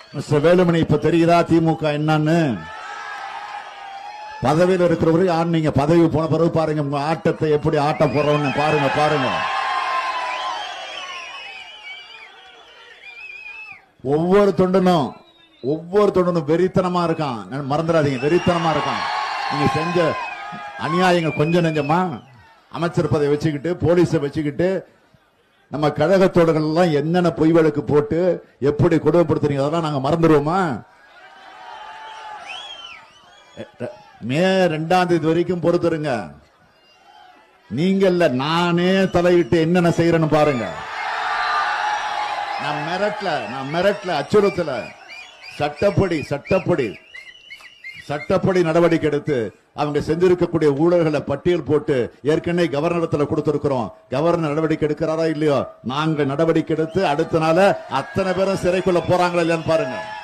Mister Velumani, இப்ப தெரியுதா திமுக என்னன்னு? பதவியில் இருக்கிறவரு நீங்க பதவி போன பிறகு பாருங்க உங்க ஆட்டத்தை எப்படி ஆட்ட போறோம்னு பாருங்க. பாருங்க, ஒவ்வொரு தொண்டனும் வெறித்தனமா இருக்கான். மறந்துடாதீங்க, வெறித்தனமா இருக்கான். நீங்க செஞ்ச அநியாயங்கள் கொஞ்சம் நெஞ்சமா? அமைச்சர் பதவி வச்சுக்கிட்டு, போலீஸை வச்சுக்கிட்டு, நம்ம கழகத்தோடர்கள் எல்லாம் என்னென்ன பொய் வழக்கு போட்டு எப்படி கொடுமைப்படுத்துறீங்க, அதெல்லாம் நாங்க மறந்துடுவோமா? மே 2ஆம் தேதி வரைக்கும் பொறுத்துருங்க. நீங்க இல்ல, நானே தலையிட்டு என்னென்ன செய்யறேன்னு பாருங்க. நான் மிரட்டல, அச்சுறுத்தல. சட்டப்படி நடவடிக்கை எடுத்து அவங்க செஞ்சிருக்கக்கூடிய ஊழல்களை பட்டியல் போட்டு ஏற்கனவே கவர்னரத்துல கொடுத்திருக்கிறோம். கவர்னர் நடவடிக்கை எடுக்கிறாரா இல்லையோ, நாங்க நடவடிக்கை எடுத்து அடுத்த நாள் அத்தனை பேரும் சிறைக்குள்ள போறாங்களா இல்லையான்னு பாருங்க.